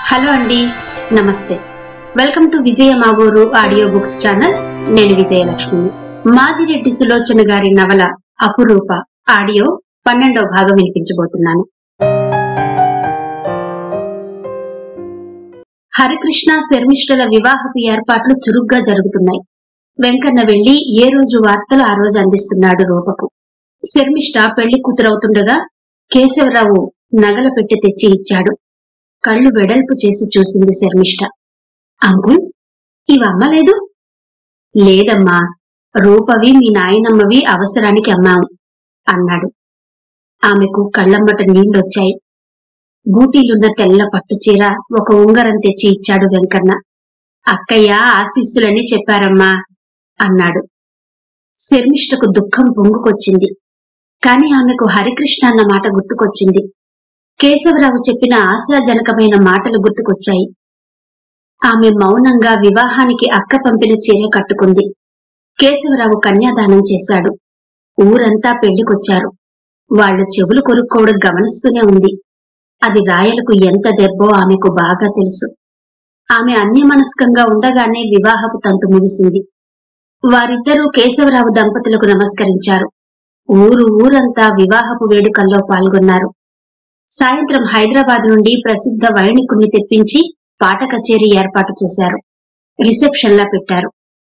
Hello అండి, నమస్తే. Welcome to Vijaya Maguru audio books channel. నేను విజయలక్ష్మి. మాదిరెడ్డి సులోచన గారి నవల అపురూప ఆడియో 12వ భాగం వినిపించబోతున్నాను. హరికృష్ణ శర్మిష్ఠల వివాహపు ఏర్పాట్లు చురుగ్గా జరుగుతున్నాయి. వెంకన్న వెళ్లి ఏ రోజు వార్తలు ఆ రోజు అందిస్తున్నాడు రూపకు. శర్మిష్ఠ పెళ్లి కూతురవుతుండగా కేశవరావు నగల పెట్టి తెచ్చి ఇచ్చాడు. కళ్ళు వెడల్పు చేసి చూసింది శర్మిష్ఠ. అంకుల్, ఇవి అమ్మలేదు? లేదమ్మా, రూపవి మీ నాయనమ్మవి అవసరానికి అమ్మాము అన్నాడు. ఆమెకు కళ్ళమ్మట నీళ్లొచ్చాయి. బూటీలున్న తెల్ల పట్టుచీర, ఒక ఉంగరం తెచ్చి ఇచ్చాడు వెంకన్న. అక్కయ్య ఆశీస్సులని చెప్పారమ్మా అన్నాడు. శర్మిష్ఠకు దుఃఖం పొంగుకొచ్చింది. కాని ఆమెకు హరికృష్ణ అన్న మాట గుర్తుకొచ్చింది. కేశవరావు చెప్పిన ఆశాజనకమైన మాటలు గుర్తుకొచ్చాయి. ఆమె మౌనంగా వివాహానికి అక్క పంపిన చీర కట్టుకుంది. కేశవరావు కన్యాదానం చేశాడు. ఊరంతా పెళ్లికొచ్చారు. వాళ్లు చెవులు కొరుక్కోవడం గమనిస్తూనే ఉంది. అది రాయలకు ఎంత దెబ్బో ఆమెకు బాగా తెలుసు. ఆమె అన్యమనస్కంగా ఉండగానే వివాహపు తంతు ముగిసింది. వారిద్దరూ కేశవరావు దంపతులకు నమస్కరించారు. ఊరంతా వివాహపు వేడుకల్లో పాల్గొన్నారు. సాయంత్రం హైదరాబాద్ నుండి ప్రసిద్ధ వైణికుణ్ణి తెప్పించి పాట కచేరీ ఏర్పాటు చేశారు. రిసెప్షన్లా పెట్టారు.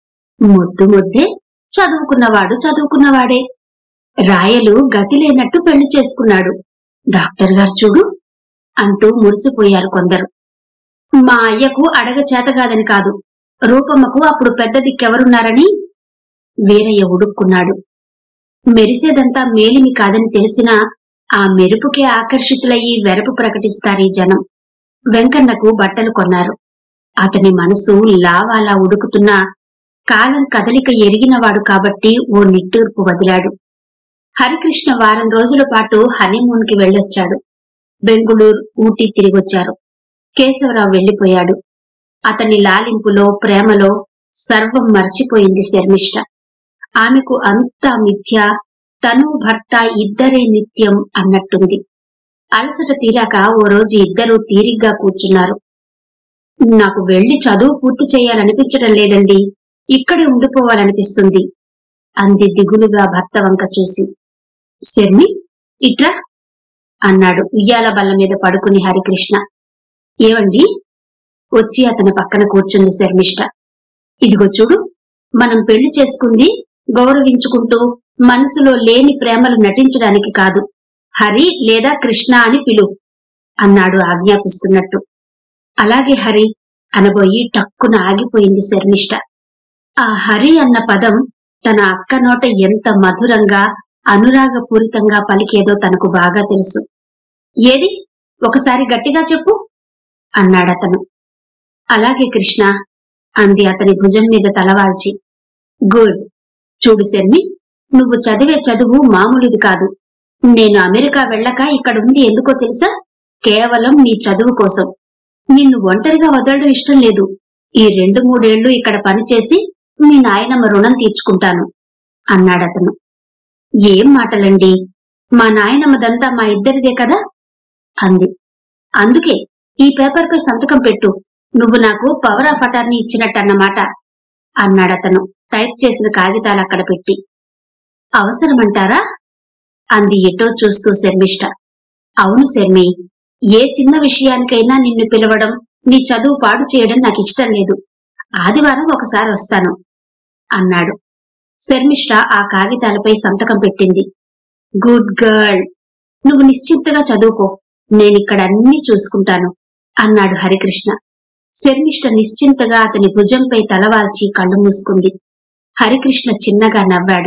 ముద్దే చదువుకున్నవాడే. రాయలు గతి లేనట్టు పెళ్లి చేసుకున్నాడు. డాక్టర్ గారు చూడు అంటూ మురిసిపోయారు కొందరు. మా అయ్యకు అడగ చేతగాదని కాదు, రూపమ్మకు అప్పుడు పెద్ద దిక్కెవరున్నారని వీరయ్య ఉడుక్కున్నాడు. మెరిసేదంతా మేలిమి కాదని తెలిసినా ఆ మెరుపుకే ఆకర్షితులయ్యి వెరపు ప్రకటిస్తారీ జనం. వెంకన్నకు బట్టలు కొన్నారు. అతని మనసు లావాలా ఉడుకుతున్నా కాలం కదలిక ఎరిగినవాడు కాబట్టి ఓ నిట్టూర్పు వదిలాడు. హరికృష్ణ వారం రోజుల పాటు హనీమూన్ కి వెళ్ళొచ్చాడు. బెంగుళూరు, ఊటీ తిరిగొచ్చారు. కేశవరావు వెళ్లిపోయాడు. అతని లాలింపులో, ప్రేమలో సర్వం మర్చిపోయింది శర్మిష్ఠ. ఆమెకు అంతా మిథ్య, తను భర్త ఇద్దరే నిత్యం అన్నట్టుంది. అలసట తీరాక ఓ రోజు ఇద్దరూ తీరిగ్గా కూర్చున్నారు. నాకు వెళ్లి చదువు పూర్తి చేయాలనిపించడం లేదండి, ఇక్కడే ఉండిపోవాలనిపిస్తుంది అంది దిగులుగా భర్త వంక చూసి. శర్మి, ఇట్రా అన్నాడు ఉయ్యాల బల్ల మీద పడుకుని హరికృష్ణ. ఏవండి? వచ్చి అతని పక్కన కూర్చుంది శర్మిష్ఠ. ఇదిగో చూడు, మనం పెళ్లి చేసుకుంది గౌరవించుకుంటూ మనసులో లేని ప్రేమలు నటించడానికి కాదు. హరి లేదా కృష్ణ అని పిలు అన్నాడు ఆజ్ఞాపిస్తున్నట్టు. అలాగే హరి అనబోయి టక్కున ఆగిపోయింది శర్మిష్ఠ. ఆ హరి అన్న పదం తన అక్క నోట ఎంత మధురంగా, అనురాగపూరితంగా పలికేదో తనకు బాగా తెలుసు. ఏది, ఒకసారి గట్టిగా చెప్పు అన్నాడతను. అలాగే కృష్ణ అంది అతని భుజం మీద తలవాల్చి. గుడ్. చూడు శర్మి, నువ్వు చదివే చదువు మామూలుది కాదు. నేను అమెరికా వెళ్ళక ఇక్కడుంది ఎందుకో తెలుసా? కేవలం నీ చదువు కోసం. నిన్ను ఒంటరిగా వదలడం ఇష్టం లేదు. ఈ 2-3 ఏళ్లు ఇక్కడ పనిచేసి మీ నాయనమ్మ రుణం తీర్చుకుంటాను అన్నాడతను. ఏం మాటలండి, మా నాయనమ్మదంతా మా ఇద్దరిదే కదా అంది. అందుకే ఈ పేపర్పై సంతకం పెట్టు, నువ్వు నాకు పవర్ ఆఫ్ అటార్నీ ఇచ్చినట్టన్నమాట అన్నాడతను టైప్ చేసిన కాగితాలు అక్కడ పెట్టి. అవసరమంటారా అంది ఎటో చూస్తూ శర్మిష్ఠ. అవును శర్మి, ఏ చిన్న విషయానికైనా నిన్ను పిలవడం, నీ చదువు పాడు చేయడం నాకు ఇష్టం లేదు. ఆదివారం ఒకసారి వస్తాను అన్నాడు. శర్మిష్ఠ ఆ కాగితాలపై సంతకం పెట్టింది. గుడ్ గర్ల్, నువ్వు నిశ్చింతగా చదువుకో, నేనిక్కడ అన్నీ చూసుకుంటాను అన్నాడు హరికృష్ణ. శర్మిష్ఠ నిశ్చింతగా అతని భుజంపై తలవాల్చి కళ్ళు మూసుకుంది. హరికృష్ణ చిన్నగా నవ్వాడు.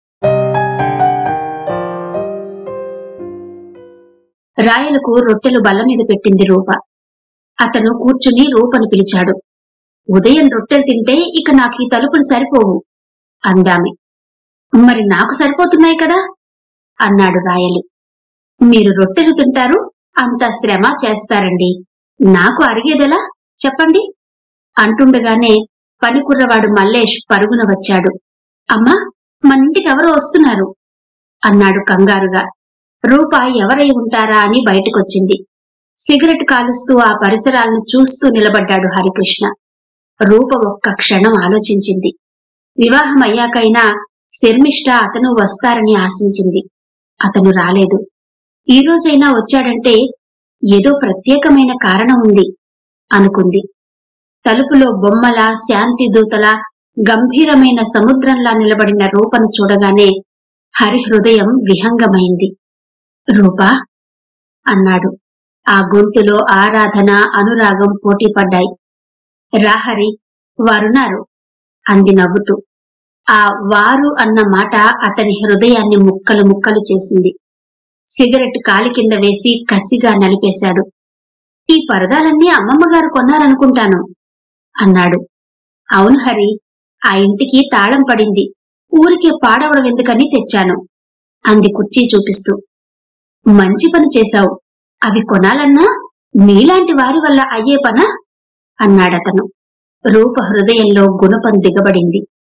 రాయలకు రొట్టెలు బల్ల మీద పెట్టింది రూప. అతను కూర్చుని రూపను పిలిచాడు. ఉదయం రొట్టెలు తింటే ఇక నాకు ఈ తలుపులు సరిపోవు అందామె. మరి నాకు సరిపోతున్నాయి కదా అన్నాడు రాయలు. మీరు రొట్టెలు తింటారు, అంత శ్రమ చేస్తారండి, నాకు అరిగేదెలా చెప్పండి అంటుండగానే పనికుర్రవాడు మల్లేష్ పరుగున వచ్చాడు. అమ్మా, మనింటికి ఎవరో వస్తున్నారు అన్నాడు కంగారుగా. రూప ఎవరై ఉంటారా అని బయటకొచ్చింది. సిగరెట్ కాలుస్తూ ఆ పరిసరాలను చూస్తూ నిలబడ్డాడు హరికృష్ణ. రూప ఒక్క క్షణం ఆలోచించింది. వివాహం అయ్యాకైనా శర్మిష్ఠ అతను వస్తారని ఆశించింది. అతను రాలేదు. ఈ రోజైనా వచ్చాడంటే ఏదో ప్రత్యేకమైన కారణం ఉంది అనుకుంది. తలుపులో బొమ్మల, శాంతి దూతల, గంభీరమైన సముద్రంలా నిలబడిన రూపను చూడగానే హరి హృదయం విహంగమైంది. రూపా అన్నాడు. ఆ గొంతులో ఆరాధన, అనురాగం పోటీపడ్డాయి. రాహరి, వారున్నారు అంది నవ్వుతూ. ఆ వారు అన్న మాట అతని హృదయాన్ని ముక్కలు ముక్కలు చేసింది. సిగరెట్ కాలి కింద వేసి కసిగా నలిపేశాడు. ఈ పరదాలన్నీ అమ్మమ్మగారు కొన్నారనుకుంటాను అన్నాడు. అవును హరి, ఆ ఇంటికి తాళం పడింది. ఊరికే పాడవడం ఎందుకని తెచ్చాను అంది కుర్చీ చూపిస్తూ. మంచి పని చేశావు. అవి కొనాలన్నా నీలాంటి వారి వల్ల అయ్యే పనా అన్నాడతను. రూప హృదయంలో గుణపం దిగబడింది.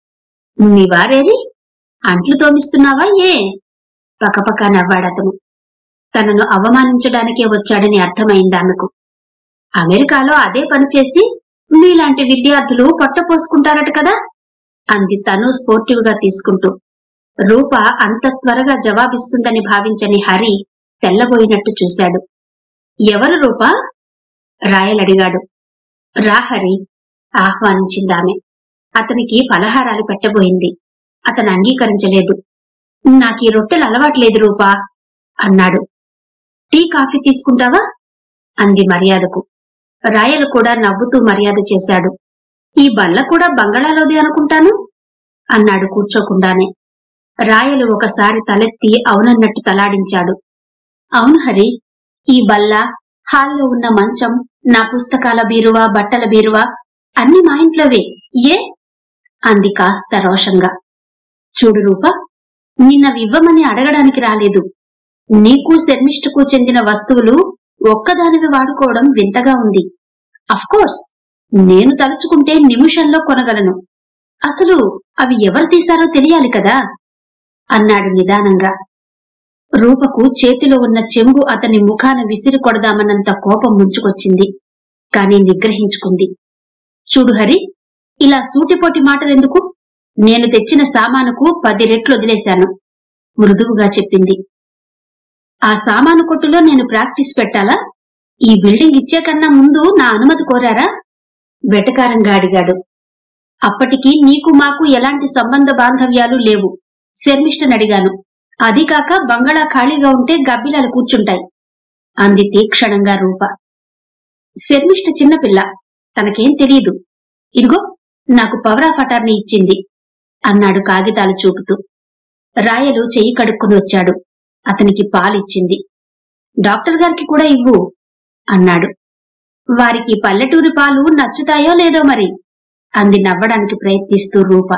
నీవారేరి? అంట్లు తోమిస్తున్నావా ఏ? పకపక నవ్వాడతను. తనను అవమానించడానికే వచ్చాడని అర్థమైందామెకు. అమెరికాలో అదే పని చేసి మీలాంటి విద్యార్థులు పొట్టపోసుకుంటారట కదా అంది తను స్పోర్టివ్ గా తీసుకుంటూ. రూప అంత త్వరగా జవాబిస్తుందని భావించని హరి తెల్లబోయినట్టు చూశాడు. ఎవరు రూపా? రాయలడిగాడు. రాహరి ఆహ్వానించిందామె. అతనికి పలహారాలు పెట్టబోయింది. అతను అంగీకరించలేదు. నాకీ రొట్టెలు అలవాట్లేదు రూపా అన్నాడు. టీ, కాఫీ తీసుకుంటావా అంది మర్యాదకు. రాయలు కూడా నవ్వుతూ మర్యాద చేశాడు. ఈ బల్ల కూడా బంగళాలోది అనుకుంటాను అన్నాడు కూర్చోకుండానే. రాయలు ఒకసారి తలెత్తి అవునన్నట్టు తలాడించాడు. అవును హరి, ఈ బల్ల, హాల్లో ఉన్న మంచం, నా పుస్తకాల బీరువా, బట్టల బీరువా అన్ని మా ఇంట్లోవే. ఏ అంది కాస్త రోషంగా. చూడు రూపా, నిన్నవివ్వమని అడగడానికి రాలేదు. నీకు శర్మిష్ఠకు చెందిన వస్తువులు ఒక్కదానివి వాడుకోవడం వింతగా ఉంది. అఫ్కోర్స్ నేను తలుచుకుంటే నిమిషంలో కొనగలను. అసలు అవి ఎవరు తీశారో తెలియాలి కదా అన్నాడు నిదానంగా. రూపకు చేతిలో ఉన్న చెంబు అతని ముఖాన విసిరి కొడదామన్నంత కోపం ముంచుకొచ్చింది. కాని నిగ్రహించుకుంది. చూడు హరి, ఇలా సూటిపోటి మాటలెందుకు? నేను తెచ్చిన సామానుకు 10 రెట్లు వదిలేశాను మృదువుగా చెప్పింది. ఆ సామాను కొట్టులో నేను ప్రాక్టీస్ పెట్టాలా? ఈ బిల్డింగ్ ఇచ్చే కన్నా ముందు నా అనుమతి కోరారా? వెటకారంగా అడిగాడు. అప్పటికి నీకు మాకు ఎలాంటి సంబంధ బాంధవ్యాలు లేవు. శర్మిష్ఠనడిగాను. అదీ కాక బంగళా ఖాళీగా ఉంటే గబ్బిలాలు కూర్చుంటాయి అంది తీక్షణంగా రూప. శర్మిష్ఠ చిన్నపిల్ల, తనకేం తెలియదు. ఇదిగో నాకు పవర్ ఆఫ్ అటార్నీ ఇచ్చింది అన్నాడు కాగితాలు చూపుతూ. రాయలు చెయ్యి కడుక్కుని వచ్చాడు. అతనికి పాలిచ్చింది. డాక్టర్ గారికి కూడా ఇవ్వు అన్నాడు. వారికి పల్లెటూరి పాలు నచ్చుతాయో లేదో మరి అంది నవ్వడానికి ప్రయత్నిస్తూ రూప.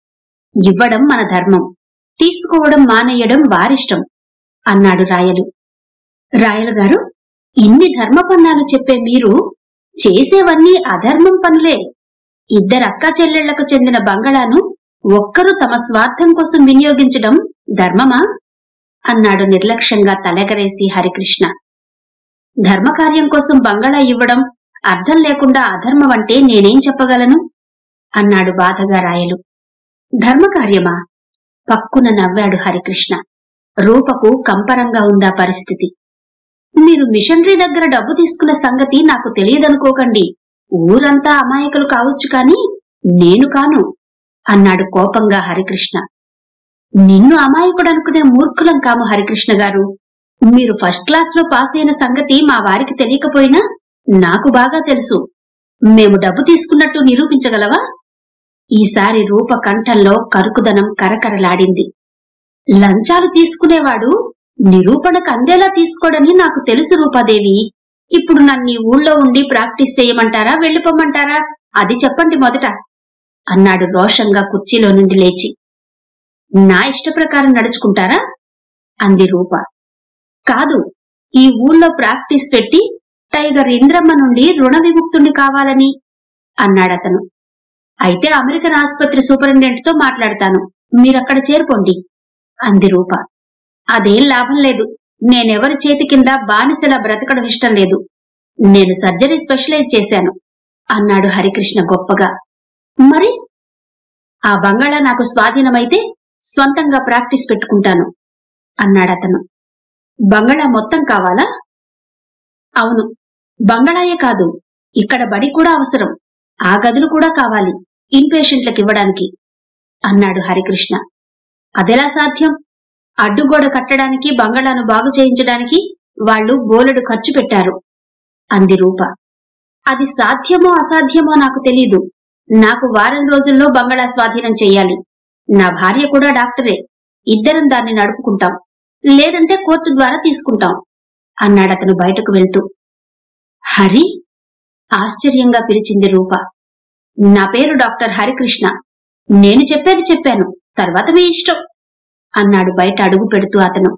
ఇవ్వడం మన ధర్మం, తీసుకోవడం మానేయడం వారిష్టం అన్నాడు రాయలు. రాయలు గారు, ఇన్ని ధర్మపన్నాలు చెప్పే మీరు చేసేవన్నీ అధర్మం పనులే. ఇద్దరక్కా చెల్లెళ్లకు చెందిన బంగళాను ఒక్కరు తమ స్వార్థం కోసం వినియోగించడం ధర్మమా అన్నాడు నిర్లక్ష్యంగా తలెగరేసి హరికృష్ణ. ధర్మకార్యం కోసం బంగళా ఇవ్వడం అర్థం లేకుండా అధర్మమంటే నేనేం చెప్పగలను అన్నాడు బాధగా రాయలు. ధర్మకార్యమా? పక్కున నవ్వాడు హరికృష్ణ. రూపకు కంపరంగా ఉందా పరిస్థితి. మీరు మిషనరీ దగ్గర డబ్బు తీసుకున్న సంగతి నాకు తెలియదనుకోకండి. ఊరంతా అమాయకులు కావచ్చు కాని నేను కాను అన్నాడు కోపంగా హరికృష్ణ. నిన్ను అమాయకుడనుకునే మూర్ఖులం కాము హరికృష్ణ గారు. మీరు ఫస్ట్ క్లాస్ లో పాస్ అయిన సంగతి మా వారికి తెలియకపోయినా నాకు బాగా తెలుసు. మేము డబ్బు తీసుకున్నట్టు నిరూపించగలవా? ఈసారి రూప కంఠంలో కరుకుదనం కరకరలాడింది. లంచాలు తీసుకునేవాడు నిరూపణకు అందేలా తీసుకోడని నాకు తెలుసు రూపాదేవి. ఇప్పుడు నన్ను ఊళ్ళో ఉండి ప్రాక్టీస్ చేయమంటారా, వెళ్ళిపోమంటారా? అది చెప్పండి మొదట అన్నాడు రోషంగా కుర్చీలో నుండి లేచి. నా ఇష్ట ప్రకారం నడుచుకుంటారా అంది రూప. కాదు, ఈ ఊళ్ళో ప్రాక్టీస్ పెట్టి టైగర్ ఇంద్రమ్మ నుండి రుణ విముక్తుణ్ణి కావాలని అన్నాడతను. అయితే అమెరికన్ ఆసుపత్రి సూపరింటెండెంట్ తో మాట్లాడతాను, మీరక్కడ చేరుకోండి అంది రూప. అదేం లాభం లేదు. నేనెవరి చేతి కింద బానిసలా బ్రతకడం ఇష్టం లేదు. నేను సర్జరీ స్పెషలైజ్ చేశాను అన్నాడు హరికృష్ణ గొప్పగా. మరి ఆ బంగాళా నాకు స్వాధీనమైతే స్వంతంగా ప్రాక్టీస్ పెట్టుకుంటాను అన్నాడతను. బంగాళా మొత్తం కావాలా? అవును, బంగాళాయే కాదు, ఇక్కడ బడి కూడా అవసరం. ఆ గదులు కూడా కావాలి ఇన్పేషెంట్లకివ్వడానికి అన్నాడు హరికృష్ణ. అదెలా సాధ్యం? అడ్డుగోడ కట్టడానికి, బంగాళాను బాగు చేయించడానికి వాళ్ళు బోలెడు ఖర్చు పెట్టారు అంది రూప. అది సాధ్యమో అసాధ్యమో నాకు తెలీదు. నాకు వారం రోజుల్లో బంగాళా స్వాధీనం చెయ్యాలి. నా భార్య కూడా డాక్టరే. ఇద్దరం దాన్ని నడుపుకుంటాం, లేదంటే కోర్టు ద్వారా తీసుకుంటాం అన్నాడతను బయటకు వెళ్తూ. హరి? ఆశ్చర్యంగా పిలిచింది రూప. నా పేరు డాక్టర్ హరికృష్ణ. నేను చెప్పేది చెప్పాను, తర్వాత మీ ఇష్టం అన్నాడు బయట అడుగు పెడుతూ అతను.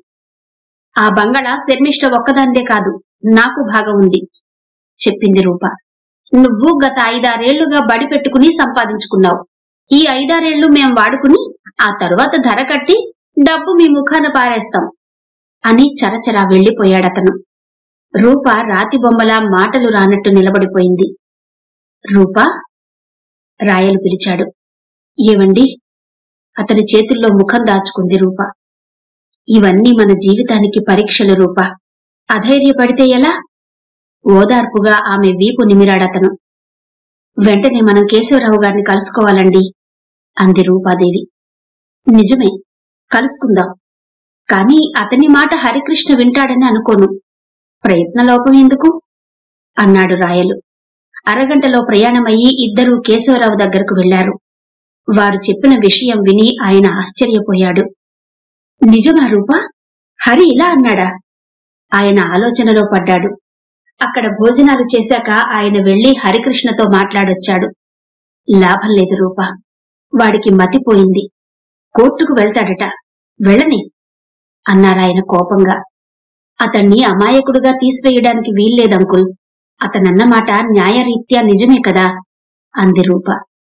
ఆ బంగాళా శర్మిష్ట ఒక్కదాందే కాదు, నాకు భాగం ఉంది చెప్పింది రూప. నువ్వు గత 5-6 ఏళ్లుగా బడి పెట్టుకుని సంపాదించుకున్నావు. ఈ 5-6 ఏళ్లు మేం వాడుకుని ఆ తరువాత ధర కట్టి డబ్బు మీ ముఖాన పారేస్తాం అని చరచరా వెళ్లిపోయాడతను. రూప రాతి బొమ్మలా మాటలు రానట్టు నిలబడిపోయింది. రూపా? రాయలు పిలిచాడు. ఏవండి? అతని చేతుల్లో ముఖం దాచుకుంది రూప. ఇవన్నీ మన జీవితానికి పరీక్షలు రూప. అధైర్యపడితే ఎలా? ఓదార్పుగా ఆమె వీపు నిమిరాడతను. వెంటనే మనం కేశవరావు గారిని కలుసుకోవాలండి అంది రూపాదేవి. నిజమే, కలుసుకుందాం. కాని అతని మాట హరికృష్ణ వింటాడని అనుకోను. ప్రయత్నలోపం ఎందుకు అన్నాడు రాయలు. అరగంటలో ప్రయాణమయ్యి ఇద్దరూ కేశవరావు దగ్గరకు వెళ్లారు. వారు చెప్పిన విషయం విని ఆయన ఆశ్చర్యపోయాడు. నిజమా రూపా? హరి ఇలా అన్నాడా? ఆయన ఆలోచనలో పడ్డాడు. అక్కడ భోజనాలు చేశాక ఆయన వెళ్లి హరికృష్ణతో మాట్లాడొచ్చాడు. లాభం లేదు రూపా, వాడికి మతిపోయింది. కోర్టుకు వెళ్తాడట. వెళ్ళని అన్నారాయన కోపంగా. అతన్ని అమాయకుడుగా తీసివేయడానికి వీల్లేదంకుల్. అతనన్నమాట న్యాయరీత్యా నిజమే కదా అంది రూప.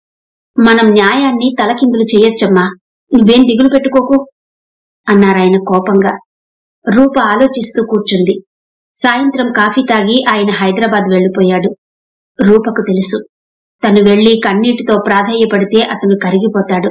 మనం న్యాయాన్ని తలకిందులు చెయ్యొచ్చమ్మా, నువ్వేం దిగులు పెట్టుకోకు అన్నారాయన కోపంగా. రూప ఆలోచిస్తూ కూర్చుంది. సాయంత్రం కాఫీ తాగి ఆయన హైదరాబాద్ వెళ్లిపోయాడు. రూపకు తెలుసు, తను వెళ్లి కన్నీటితో ప్రాధేయపడితే అతను కరిగిపోతాడు.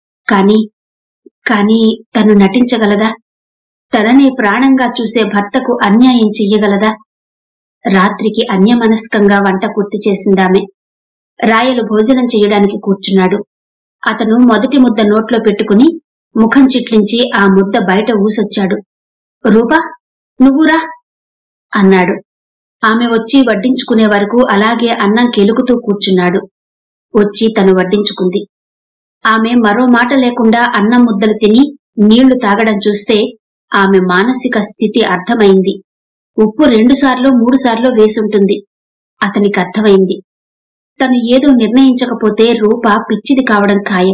కాని తను నటించగలదా? తననే ప్రాణంగా చూసే భర్తకు అన్యాయం చెయ్యగలదా? రాత్రికి అన్యమనస్కంగా వంట పూర్తి చేసిందామె. రాయలు భోజనం చెయ్యడానికి కూర్చున్నాడు. అతను మొదటి ముద్ద నోట్లో పెట్టుకుని ముఖం చిట్లించి ఆ ముద్ద బయట ఊసొచ్చాడు. రూపా, నువ్వురా అన్నాడు. ఆమె వచ్చి వడ్డించుకునే వరకు అలాగే అన్నం కెలుకుతూ కూర్చున్నాడు. వచ్చి తను వడ్డించుకుంది. ఆమె మరో మాట లేకుండా అన్నం ముద్దలు తిని నీళ్లు తాగడం చూస్తే ఆమె మానసిక స్థితి అర్థమైంది. ఉప్పు 2 సార్లో 3 సార్లో వేసుంటుంది. అతనికి అర్థమైంది. తను ఏదో నిర్ణయించకపోతే రూప పిచ్చిది కావడం ఖాయం.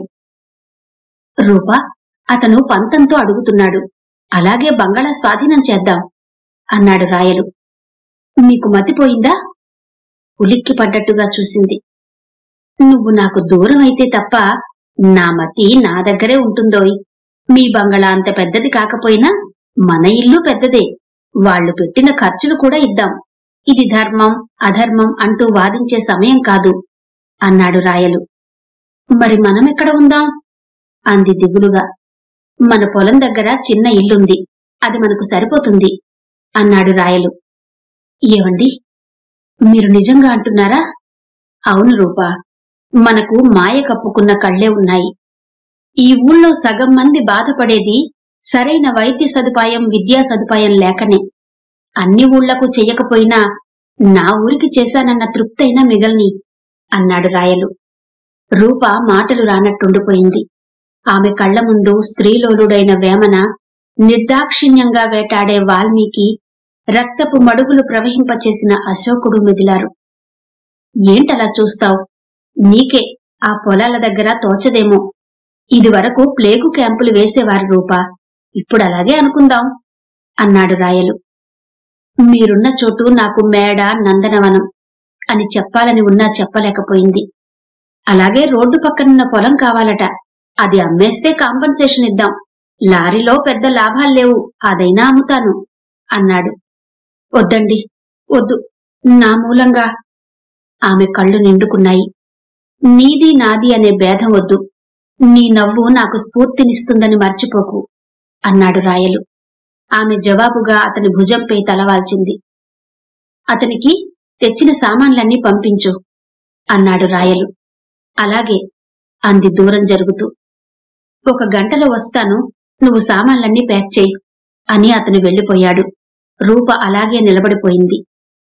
రూప, అతను పంతంతో అడుగుతున్నాడు. అలాగే బంగాళా స్వాధీనం చేద్దాం అన్నాడు రాయలు. మీకు మతిపోయిందా? ఉలిక్కి పడ్డట్టుగా చూసింది. నువ్వు నాకు దూరం అయితే తప్ప నా మతి నా దగ్గరే ఉంటుందోయ్. మీ బంగాళా అంత పెద్దది కాకపోయినా మన ఇల్లు పెద్దదే. వాళ్లు పెట్టిన ఖర్చులు కూడా ఇద్దాం. ఇది ధర్మం అధర్మం అంటూ వాదించే సమయం కాదు అన్నాడు రాయలు. మరి మనమెక్కడ ఉందాం అంది దిగులుగా. మన పొలం దగ్గర చిన్న ఇల్లుంది, అది మనకు సరిపోతుంది అన్నాడు రాయలు. ఏవండి, మీరు నిజంగా అంటున్నారా? అవును రూపా, మనకు మాయ కప్పుకున్న కళ్లే ఉన్నాయి. ఈ ఊళ్ళో సగం మంది బాధపడేది సరైన వైద్య సదుపాయం విద్యా సదుపాయం లేకనే. అన్ని ఊళ్లకు చెయ్యకపోయినా నా ఊరికి చేశానన్న తృప్తైనా మిగల్ని అన్నాడు రాయలు. రూప మాటలు రానట్టుండిపోయింది. ఆమె కళ్ల ముందు స్త్రీలోలుడైన వేమన, నిర్దాక్షిణ్యంగా వేటాడే వాల్మీకి, రక్తపు మడుగులు ప్రవహింపచేసిన అశోకుడు మెదిలారు. ఏంటలా చూస్తావ్? నీకే ఆ పొలాల దగ్గర తోచదేమో. ఇదివరకు ప్లేగు క్యాంపులు వేసేవారు రూపా, ఇప్పుడలాగే అనుకుందాం అన్నాడు రాయలు. మీరున్న చోటు నాకు మేడ నందనవనం అని చెప్పాలని ఉన్నా చెప్పలేకపోయింది. అలాగే రోడ్డు పక్కనున్న పొలం కావాలట. అది అమ్మేస్తే కాంపన్సేషన్ ఇద్దాం. లారీలో పెద్ద లాభాల్లేవు, అదైనా అమ్ముతాను అన్నాడు. వద్దండి, వద్దు. నా మూలంగా. ఆమె కళ్ళు నిండుకున్నాయి. నీది నాది అనే భేదం వద్దు. నీ నవ్వు నాకు స్ఫూర్తినిస్తుందని మర్చిపోకు అన్నాడు రాయలు. ఆమె జవాబుగా అతని భుజంపై తలవాల్చింది. అతనికి తెచ్చిన సామాన్లన్నీ పంపించు అన్నాడు రాయలు. అలాగే అంది దూరం జరుగుతూ. 1 గంటలో వస్తాను, నువ్వు సామాన్లన్నీ ప్యాక్ చేయి అని అతను వెళ్లిపోయాడు. రూప అలాగే నిలబడిపోయింది.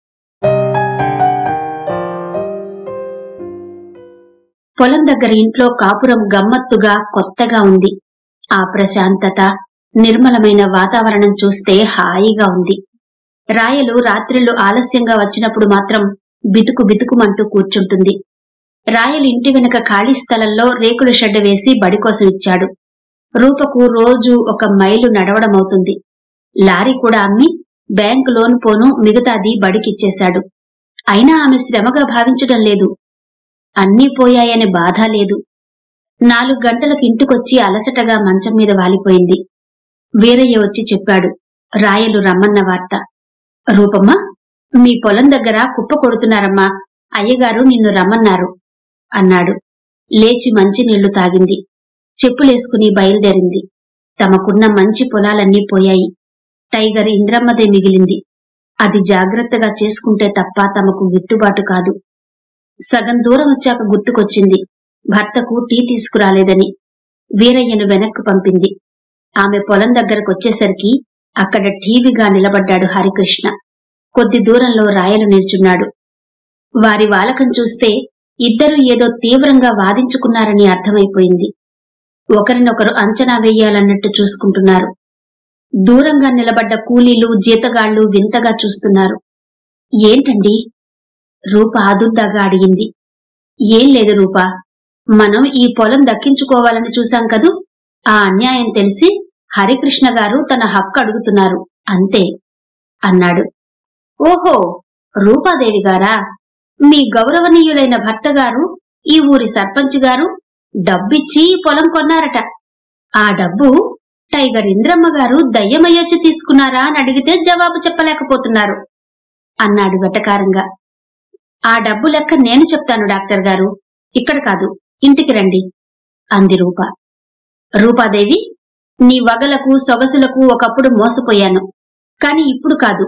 పొలం దగ్గర ఇంట్లో కాపురం గమ్మత్తుగా కొత్తగా ఉంది. ఆ ప్రశాంతత, నిర్మలమైన వాతావరణం చూస్తే హాయిగా ఉంది. రాయలు రాత్రిళ్ళు ఆలస్యంగా వచ్చినప్పుడు మాత్రం బితుకు బితుకుమంటూ కూర్చుంటుంది. రాయలు ఇంటి వెనుక ఖాళీ స్థలంలో రేకుల షెడ్ వేసి బడి కోసం ఇచ్చాడు. రూపకు రోజు 1 మైలు నడవడమవుతుంది. లారీ కూడా అమ్మి బ్యాంకు లోన్ పోను మిగతాది బడికిచ్చేశాడు. అయినా ఆమె శ్రమగా భావించడం లేదు. అన్నీ పోయాయనే బాధ లేదు. 4 గంటలకు ఇంటికొచ్చి అలసటగా మంచం మీద వాలిపోయింది. వీరయ్య వచ్చి చెప్పాడు రాయలు రమ్మన్న వార్త. రూపమ్మ, మీ పొలం దగ్గర కుప్ప కొడుతున్నారమ్మా, అయ్యగారు నిన్ను రమ్మన్నారు అన్నాడు. లేచి మంచినీళ్లు తాగింది. చెప్పులేసుకుని బయలుదేరింది. తమకున్న మంచి పొలాలన్నీ పోయాయి. టైగర్ ఇంద్రమ్మదే మిగిలింది. అది జాగ్రత్తగా చేసుకుంటే తప్ప తమకు గిట్టుబాటు కాదు. సగం దూరం వచ్చాక గుర్తుకొచ్చింది భర్తకు టీ తీసుకురాలేదని. వీరయ్యను వెనక్కు పంపింది. ఆమె పొలం దగ్గరకొచ్చేసరికి అక్కడ ఠీవిగా నిలబడ్డాడు హరికృష్ణ. కొద్ది దూరంలో రాయలు నిల్చున్నాడు. వారి వాలకం చూస్తే ఇద్దరూ ఏదో తీవ్రంగా వాదించుకున్నారని అర్థమైపోయింది. ఒకరినొకరు అంచనా వేయాలన్నట్టు చూసుకుంటున్నారు. దూరంగా నిలబడ్డ కూలీలు, జీతగాళ్లు వింతగా చూస్తున్నారు. ఏంటండి? రూప ఆదుర్దాగా అడిగింది. ఏం లేదు రూపా, మనం ఈ పొలం దక్కించుకోవాలని చూశాం కదూ. ఆ అన్యాయం తెలిసి హరికృష్ణ గారు తన హక్కు అడుగుతున్నారు అంతే అన్నాడు. ఓహో, రూపాదేవి గారా? మీ గౌరవనీయులైన భర్తగారు, ఈ ఊరి సర్పంచ్ గారు డబ్బిచ్చి పొలం కొన్నారట. ఆ డబ్బు టైగర్ ఇంద్రమ్మ గారు దయ్యమయ్యొచ్చి తీసుకున్నారా అని అడిగితే జవాబు చెప్పలేకపోతున్నారు అన్నాడు వెటకారంగా. ఆ డబ్బు లెక్క నేను చెప్తాను డాక్టర్ గారు, ఇక్కడ కాదు, ఇంటికి రండి అంది రూప. రూపాదేవి, నీ వగలకు సొగసులకు ఒకప్పుడు మోసపోయాను, కాని ఇప్పుడు కాదు.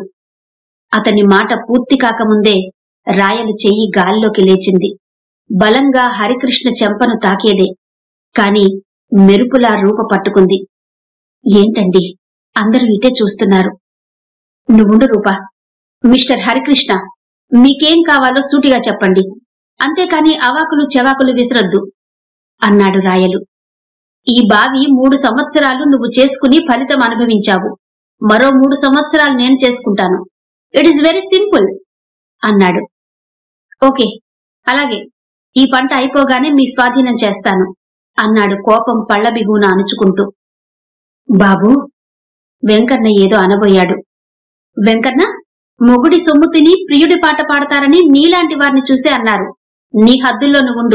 అతని మాట పూర్తి కాకముందే రాయలు చెయ్యి గాల్లోకి లేచింది. బలంగా హరికృష్ణ చెంపను తాకేదే, కాని మెరుపులా రూప పట్టుకుంది. ఏంటండి, అందరూ ఇటే చూస్తున్నారు. నువ్వుండు రూపా. మిస్టర్ హరికృష్ణ, మీకేం కావాలో సూటిగా చెప్పండి, అంతేకాని అవాకులు చెవాకులు విసరొద్దు అన్నాడు రాయలు. ఈ బావి 3 సంవత్సరాలు నువ్వు చేసుకుని ఫలితం అనుభవించావు. మరో 3 సంవత్సరాలు నేను చేసుకుంటాను. ఇట్ ఈస్ వెరీ సింపుల్ అన్నాడు. ఓకే, అలాగే. ఈ పంట అయిపోగానే మీ స్వాధీనం చేస్తాను అన్నాడు కోపం పళ్లబిగున అణుచుకుంటూ. బాబూ, వెంకన్న ఏదో అనబోయాడు. వెంకన్న, మొగుడి సొమ్ము తిని ప్రియుడి పాట పాడతారని నీలాంటి వారిని చూసే అన్నారు. నీ హద్దుల్లో నువ్వుండు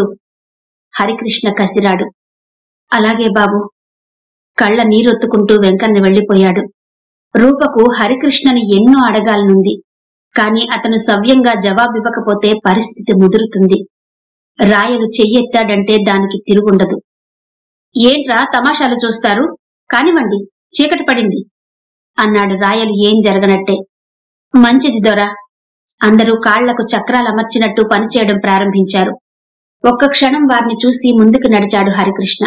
హరికృష్ణ కసిరాడు. అలాగే బాబు. కళ్ళ నీరొత్తుకుంటూ వెంకన్న వెళ్లిపోయాడు. రూపకు హరికృష్ణని ఎన్నో అడగాలనుంది. కాని అతను సవ్యంగా జవాబివ్వకపోతే పరిస్థితి ముదురుతుంది. రాయలు చెయ్యెత్తాడంటే దానికి తిరుగుండదు. ఏంట్రా తమాషాలు చూస్తారు, కానివ్వండి, చీకటి పడింది అన్నాడు రాయలు ఏం జరగనట్టే. మంచిది దొరా. అందరూ కాళ్లకు చక్రాలమర్చినట్టు పనిచేయడం ప్రారంభించారు. ఒక్క క్షణం వారిని చూసి ముందుకు నడిచాడు హరికృష్ణ.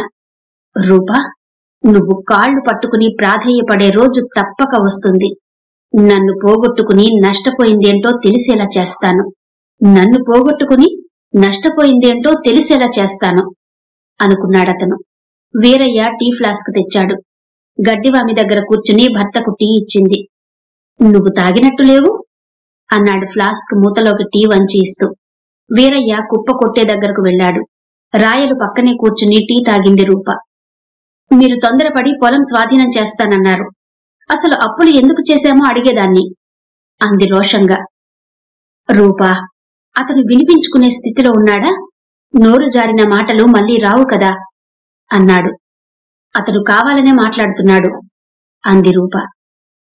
రూపా, నువ్వు కాళ్లు పట్టుకుని ప్రాధేయపడే రోజు తప్పక వస్తుంది. నన్ను పోగొట్టుకుని నష్టపోయిందేంటో తెలిసేలా చేస్తాను. నన్ను పోగొట్టుకుని నష్టపోయిందేంటో తెలిసేలా చేస్తాను అనుకున్నాడతను. వీరయ్య టీ ఫ్లాస్క్ తెచ్చాడు. గడ్డివామి దగ్గర కూర్చుని భర్తకు టీ ఇచ్చింది. నువ్వు తాగినట్టు లేవు అన్నాడు ఫ్లాస్క్ మూతలోకి టీ వంచి ఇస్తూ. వీరయ్య కుప్ప కొట్టే దగ్గరకు వెళ్లాడు. రాయలు పక్కనే కూర్చుని టీ తాగింది రూప. మీరు తొందరపడి పొలం స్వాధీనం చేస్తానన్నారు. అసలు అప్పులు ఎందుకు చేశామో అడిగేదాన్ని అంది రోషంగా. రూపా, అతను వినిపించుకునే స్థితిలో ఉన్నాడా? నోరు జారిన మాటలు మళ్లీ రావు కదా అన్నాడు. అతను కావాలనే మాట్లాడుతున్నాడు అంది రూప.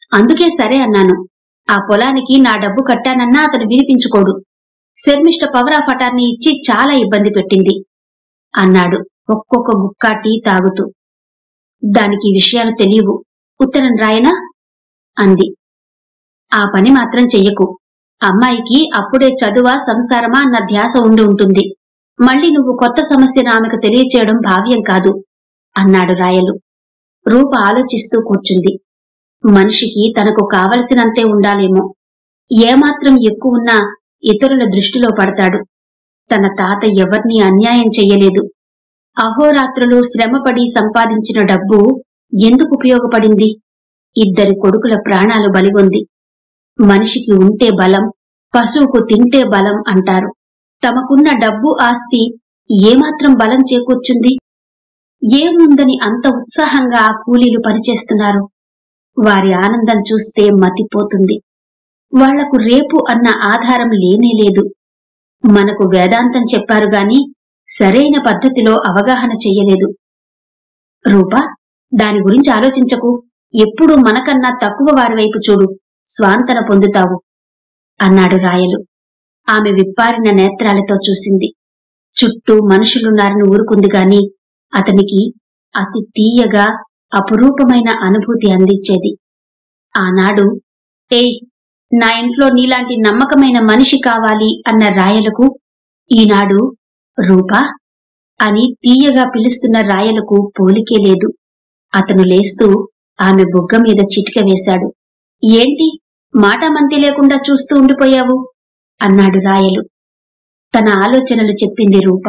అందుకే సరే అన్నాను. ఆ పొలానికి నా డబ్బు కట్టానన్నా అతను వినిపించుకోడు. శర్మిష్ట పవర్ ఆఫ్ అటార్నీ ఇచ్చి చాలా ఇబ్బంది పెట్టింది అన్నాడు ఒక్కొక్క గుక్కా టీ తాగుతూ. దానికి విషయాలు తెలియవు. ఉత్తరం రాయనా అంది. ఆ పని మాత్రం చెయ్యకు. అమ్మాయికి అప్పుడే చదువా సంసారమా అన్న ధ్యాస ఉండి ఉంటుంది. మళ్ళీ నువ్వు కొత్త సమస్యను ఆమెకు తెలియచేయడం భావ్యం కాదు అన్నాడు రాయలు. రూప ఆలోచిస్తూ కూర్చుంది. మనిషికి తనకు కావలసినంతే ఉండాలేమో. ఏమాత్రం ఎక్కువున్నా ఇతరుల దృష్టిలో పడతాడు. తన తాత ఎవర్నీ అన్యాయం చెయ్యలేదు. అహోరాత్రులు శ్రమపడి సంపాదించిన డబ్బు ఎందుకు ఉపయోగపడింది? 2 కొడుకుల ప్రాణాలు బలిగొంది. మనిషికి ఉంటే బలం, పశువుకు తింటే బలం అంటారు. తమకున్న డబ్బు ఆస్తి ఏమాత్రం బలం చేకూర్చుంది? ఏముందని అంత ఉత్సాహంగా ఆ కూలీలు పనిచేస్తున్నారు? వారి ఆనందం చూస్తే మతిపోతుంది. వాళ్లకు రేపు అన్న ఆధారం లేనేలేదు. మనకు వేదాంతం చెప్పారు గాని సరైన పద్ధతిలో అవగాహన చెయ్యలేదు. రూపా, దాని గురించి ఆలోచించకు. ఎప్పుడూ మనకన్నా తక్కువ వారి వైపు చూడు, స్వాంతన పొందుతావు అన్నాడు రాయలు. ఆమె విప్పారిన నేత్రాలతో చూసింది. చుట్టూ మనుషులున్నారని ఊరుకుంది గాని అతనికి అతి తీయగా అపురూపమైన అనుభూతి అందించేది. ఆనాడు ఏయ్, నా ఇంట్లో నీలాంటి నమ్మకమైన మనిషి కావాలి అన్న రాయలకు ఈనాడు రూపా అని తీయగా పిలుస్తున్న రాయలకు పోలికే లేదు. అతను లేస్తూ ఆమె బుగ్గ మీద చిటిక వేశాడు. ఏంటి మాటామంతి లేకుండా చూస్తూ ఉండిపోయావు అన్నాడు రాయలు. తన ఆలోచనలు చెప్పింది రూప.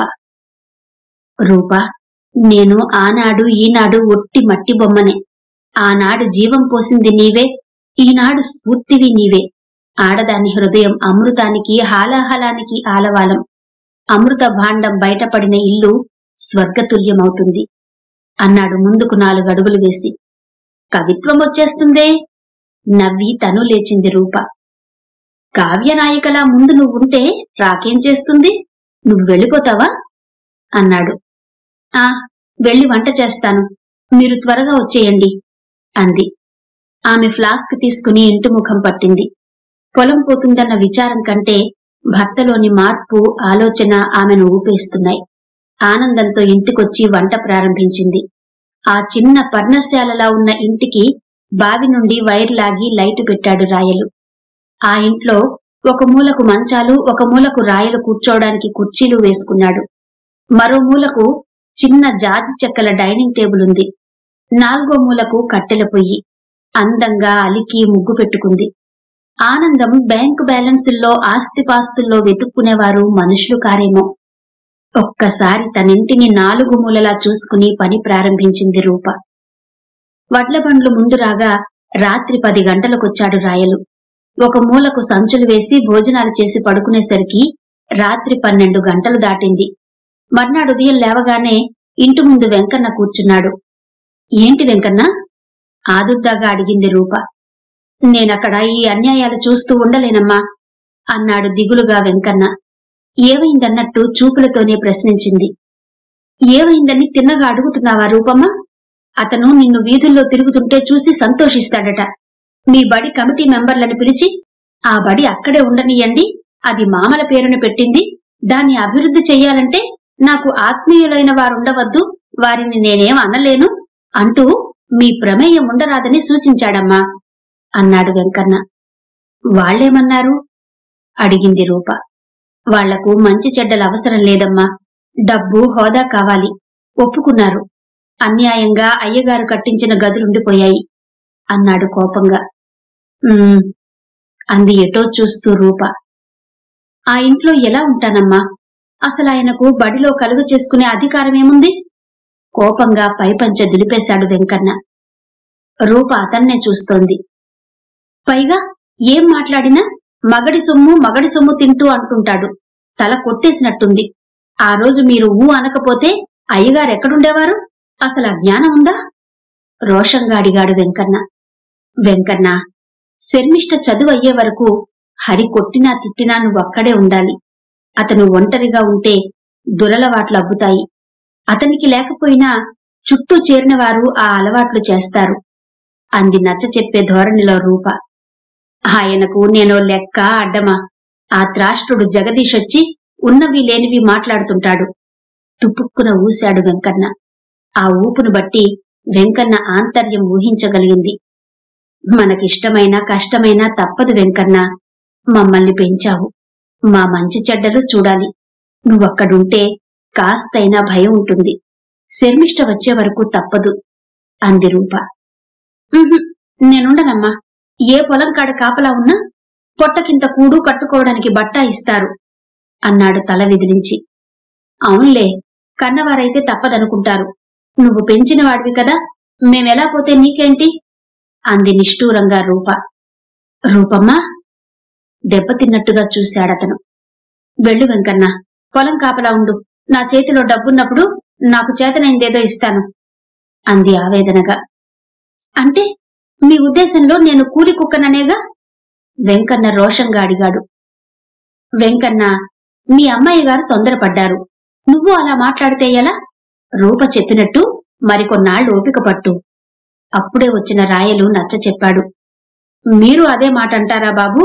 రూపా, నేను ఆనాడు ఈనాడు ఒట్టి మట్టి బొమ్మనే. ఆనాడు జీవం పోసింది నీవే, ఈనాడు స్ఫూర్తివి నీవే. ఆడదాని హృదయం అమృతానికి హాలాహలానికి ఆలవాలం. అమృత భాండం బయటపడిన ఇల్లు స్వర్గతుల్యమవుతుంది అన్నాడు ముందుకు 4 అడుగులు వేసి. కవిత్వం వచ్చేస్తుందే నవ్వి తను లేచింది రూప. కావ్యనాయికలా ముందు నువ్వుంటే రాకేం చేస్తుంది? నువ్వు వెళ్ళిపోతావా అన్నాడు. ఆ, వెళ్ళి వంట చేస్తాను, మీరు త్వరగా వచ్చేయండి అంది. ఆమె ఫ్లాస్క్ తీసుకుని ఇంటి ముఖం పట్టింది. పొలం పోతుందన్న విచారం కంటే భర్తలోని మార్పు ఆలోచన ఆమెను ఊపేస్తున్నాయి. ఆనందంతో ఇంటికొచ్చి వంట ప్రారంభించింది. ఆ చిన్న పర్ణశాలలా ఉన్న ఇంటికి బావి నుండి వైర్ లాగి లైటు పెట్టాడు రాయలు. ఆ ఇంట్లో ఒక మూలకు మంచాలు, ఒక మూలకు రాయలు కూర్చోవడానికి కుర్చీలు వేసుకున్నాడు. మరో మూలకు చిన్న జాతి చెక్కల డైనింగ్ టేబుల్ ఉంది. 4వ మూలకు కట్టెల పొయ్యి. అందంగా అలికి ముగ్గు పెట్టుకుంది. ఆనందం బ్యాంకు బ్యాలెన్సుల్లో ఆస్తిపాస్తుల్లో వెతుక్కునేవారు మనుషులు కారేమో. ఒక్కసారి తనింటిని 4 మూలలా చూసుకుని పని ప్రారంభించింది రూప. వడ్ల బండ్లు ముందు రాగా రాత్రి 10 గంటలకొచ్చాడు రాయలు. ఒక మూలకు సంచులు వేసి భోజనాలు చేసి పడుకునేసరికి రాత్రి 12 గంటలు దాటింది. మర్నాడు ఉదయం లేవగానే ఇంటి ముందు వెంకన్న కూర్చున్నాడు. ఏంటి వెంకన్న ఆదుర్దాగా అడిగింది రూప. నేనక్కడ ఈ అన్యాయాలు చూస్తూ ఉండలేనమ్మా అన్నాడు దిగులుగా వెంకన్న. ఏమైందన్నట్టు చూపులతోనే ప్రశ్నించింది. ఏమైందని తిన్నగా అడుగుతున్నావా రూపమ్మ? అతను నిన్ను వీధుల్లో తిరుగుతుంటే చూసి సంతోషిస్తాడట. మీ బడి కమిటీ మెంబర్లను పిలిచి ఆ బడి అక్కడే ఉండనియండి, అది మామల పేరున పెట్టింది, దాన్ని అభివృద్ధి చెయ్యాలంటే నాకు ఆత్మీయులైన వారుండవద్దు, వారిని నేనేం అనలేను అంటూ మీ ప్రమేయం ఉండరాదని సూచించాడమ్మా అన్నాడు వెంకన్న. వాళ్లేమన్నారు అడిగింది రూప. వాళ్లకు మంచి చెడ్డల అవసరం లేదమ్మా, డబ్బు హోదా కావాలి, ఒప్పుకున్నారు. అన్యాయంగా అయ్యగారు కట్టించిన గదులుండిపోయాయి అన్నాడు కోపంగా. అంది ఎటో చూస్తూ రూప. ఆ ఇంట్లో ఎలా ఉంటానమ్మా? అసలాయనకు బడిలో కలుగు చేసుకునే అధికారమేముంది? కోపంగా పైపంచె దులిపేశాడు వెంకన్న. రూప అతన్నే చూస్తోంది. పైగా ఏం మాట్లాడినా మగడి సొమ్ము తింటూ అంటుంటాడు. తల కొట్టేసినట్టుంది. ఆ రోజు మీరు ఊ అనకపోతే అయ్యగారెక్కడుండేవారు? అసలు జ్ఞానం ఉందా? రోషంగా అడిగాడు వెంకన్న. వెంకన్న, శర్మిష్ట చదువు అయ్యే వరకు హరి కొట్టినా తిట్టినా నువ్వక్కడే ఉండాలి. అతను ఒంటరిగా ఉంటే దురలవాట్లబ్బుతాయి. అతనికి లేకపోయినా చుట్టూ చేరిన వారు ఆ అలవాట్లు చేస్తారు. అంది నచ్చ చెప్పే ధోరణిలో రూప. ఆయనకు నేనో లెక్క అడ్డమా? ఆ త్రాష్ట్రుడు జగదీషొచ్చి ఉన్నవి లేనివి మాట్లాడుతుంటాడు. తుపుక్కున ఊశాడు వెంకన్న. ఆ ఊపును బట్టి వెంకన్న ఆంతర్యం ఊహించగలిగింది. మనకిష్టమైనా కష్టమైనా తప్పదు వెంకన్న. మమ్మల్ని పెంచావు. మా మంచి చెడ్డలు చూడాలి. నువ్వక్కడుంటే కాస్తైనా భయం ఉంటుంది. శర్మిష్ట వచ్చే వరకు తప్పదు అంది రూప. నేనుండనమ్మా. ఏ పొలం కాడ కాపలా ఉన్నా పొట్టకింత కూడు కట్టుకోవడానికి బట్టా ఇస్తారు అన్నాడు తల విదిలించి. అవునులే, కన్నవారైతే తప్పదనుకుంటారు. నువ్వు పెంచిన వాడివి కదా, మేమెలా పోతే నీకేంటి అంది నిష్ఠూరంగా రూప. రూపమ్మా దెబ్బతిన్నట్టుగా చూశాడతను. వెళ్ళు వెంకన్న, పొలం కాపలా ఉండు. నా చేతిలో డబ్బున్నప్పుడు నాకు చేతనైందేదో ఇస్తాను అంది ఆవేదనగా. అంటే మీ ఉద్దేశంలో నేను కూలి కుక్కననేగా? వెంకన్న రోషంగా అడిగాడు. వెంకన్న, మీ అమ్మాయి గారు తొందరపడ్డారు. నువ్వు అలా మాట్లాడితే ఎలా? రూప చెప్పినట్టు మరికొన్నాళ్ళు ఓపిక పట్టు. అప్పుడే వచ్చిన రాయలు నచ్చ చెప్పాడు. మీరు అదే మాట అంటారా బాబూ?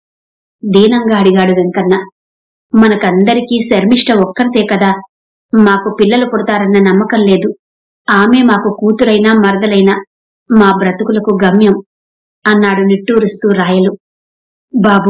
దీనంగా అడిగాడు వెంకన్న. మనకందరికీ శర్మిష్ట ఒక్కరితే కదా. మాకు పిల్లలు పుడతారన్న నమ్మకం లేదు. ఆమె మాకు కూతురైనా మరదలైనా మా బ్రతుకులకు గమ్యం అన్నాడు నిట్టూరుస్తూ రాయలు. బాబూ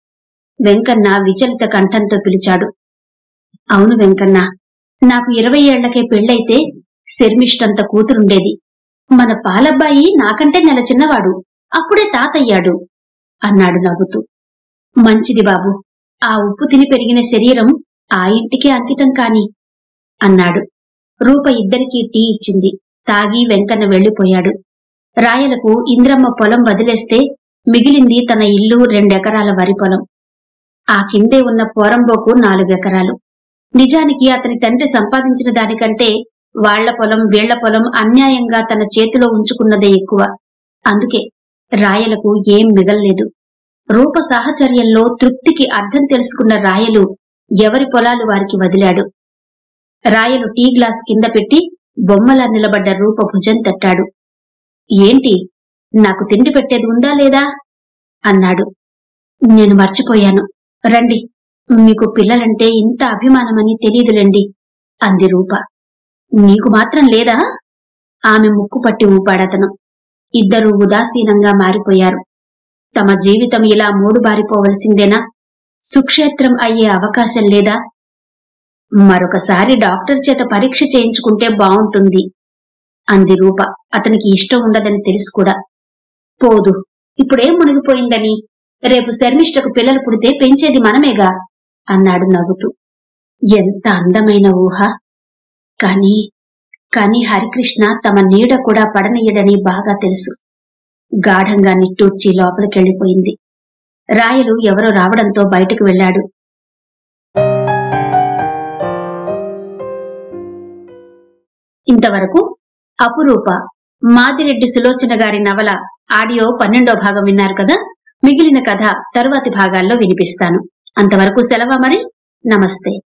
వెంకన్న విచలిత కంఠంతో పిలిచాడు. అవును వెంకన్న, నాకు 20 ఏళ్లకే పెళ్ళైతే శర్మిష్టంత కూతురుండేది. మన పాలబ్బాయి నాకంటే నెల చిన్నవాడు, అప్పుడే తాతయ్యాడు అన్నాడు నవ్వుతూ. మంచిది బాబు, ఆ ఉప్పు తిని పెరిగిన శరీరం ఆ ఇంటికే అంకితం కాని అన్నాడు. రూప ఇద్దరికీ టీ ఇచ్చింది. తాగి వెంకన్న వెళ్లిపోయాడు. రాయలకు ఇంద్రమ్మ పొలం వదిలేస్తే మిగిలింది తన ఇల్లు 2 ఎకరాల వరి పొలం. ఆ కిందే ఉన్న పోరంబోకు 4 ఎకరాలు. నిజానికి అతని తండ్రి సంపాదించిన దానికంటే వాళ్ల పొలం వీళ్ల పొలం అన్యాయంగా తన చేతిలో ఉంచుకున్నదే ఎక్కువ. అందుకే రాయలకు ఏం మిగల్లేదు. రూప సాహచర్యంలో తృప్తికి అర్థం తెలుసుకున్న రాయలు ఎవరి పొలాలు వారికి వదిలాడు. రాయలు టీ గ్లాస్ కింద పెట్టి బొమ్మలా నిలబడ్డ రూప భుజం తట్టాడు. ఏంటి, నాకు తిండి పెట్టేది ఉందా లేదా అన్నాడు. నేను మర్చిపోయాను, రండి. మీకు పిల్లలంటే ఇంత అభిమానమని తెలియదులేండి అంది రూప. నీకు మాత్రం లేదా? ఆమె ముక్కు పట్టి ఊపాడతను. ఇద్దరూ ఉదాసీనంగా మారిపోయారు. తమ జీవితం ఇలా మూడుబారిపోవలసిందేనా? సుక్షేత్రం అయ్యే అవకాశం లేదా? మరొకసారి డాక్టర్ చేత పరీక్ష చేయించుకుంటే బావుంటుంది అంది రూప. అతనికి ఇష్టం ఉండదని తెలుసు కూడా. పోదు, ఇప్పుడేం మునిగిపోయిందని? రేపు శర్మిష్టకు పిల్లలు పుడితే పెంచేది మనమేగా అన్నాడు నవ్వుతూ. ఎంత అందమైన ఊహ! కాని హరికృష్ణ తమ నీడ కూడా పడనీయడని బాగా తెలుసు. గాఢంగా నిట్టూర్చి లోపలికెళ్లిపోయింది. రాయలు ఎవరో రావడంతో బయటకు వెళ్లాడు. ఇంతవరకు అపురూప మాదిరెడ్డి సులోచన గారి నవల ఆడియో 12వ భాగం విన్నారు కదా. మిగిలిన కథ తరువాతి భాగాల్లో వినిపిస్తాను. అంతవరకు సెలవా మరి. నమస్తే.